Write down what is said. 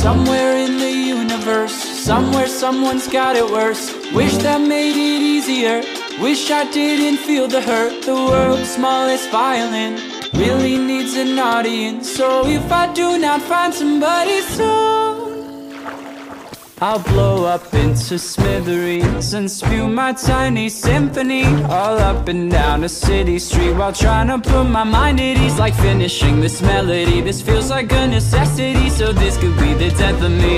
Somewhere in the universe, somewhere someone's got it worse. Wish that made it easier, wish I didn't feel the hurt. The world's smallest violin really needs an audience. So if I do not find somebody soon, I'll blow up into smithereens and spew my tiny symphony all up and down a city street, while trying to put my mind at ease. Like finishing this melody, this feels like a necessity. So this could be the death of me.